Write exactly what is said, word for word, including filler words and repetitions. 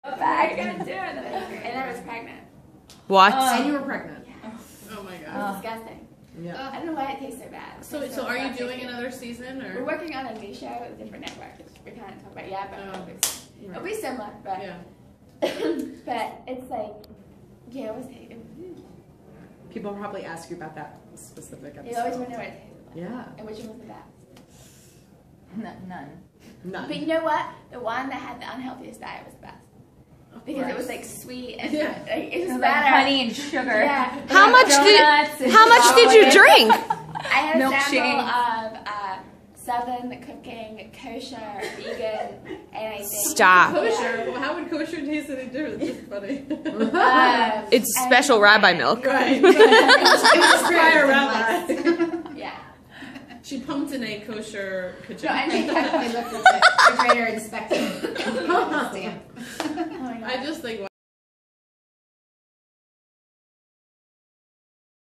I couldn't do it, and I was pregnant. What? Uh, and you were pregnant. Yeah. Oh my god. It was disgusting. Yeah. I don't know why it tastes so bad. So, so are you doing another season, or? We're working on a new show with a different network. We can't talk about it yet, but Oh, it'll, be, right. it'll be similar. But Yeah. but it's like, yeah, it was. It, People probably ask you about that specific episode. you always wonder what it tasted like. Yeah. And which one was the best. None. None. But you know what? The one that had the unhealthiest diet was the best. Of Because course. it was like sweet and Yeah. like, it was Like better. honey and sugar. Yeah. How much Donuts did and How much did you chocolate. drink? I had a sample Milkshake. of uh, Southern cooking, kosher, vegan, and I think Stop. Kosher? Well, how would kosher taste any different? It's just funny. Um, It's and- special rabbi milk. Right. It was prior rabbi. Yeah. She pumped in a kosher kitchen. No, I think They looked at the refrigerator, inspected it, and gave it a stamp. oh my God. I just think.